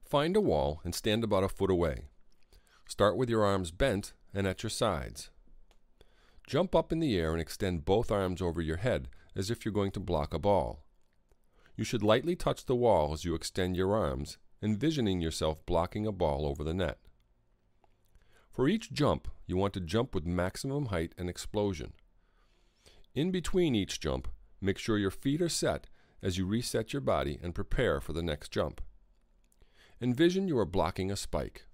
Find a wall and stand about a foot away. Start with your arms bent and at your sides. Jump up in the air and extend both arms over your head as if you're going to block a ball. You should lightly touch the wall as you extend your arms, envisioning yourself blocking a ball over the net. For each jump, you want to jump with maximum height and explosion. In between each jump, make sure your feet are set as you reset your body and prepare for the next jump. Envision you are blocking a spike.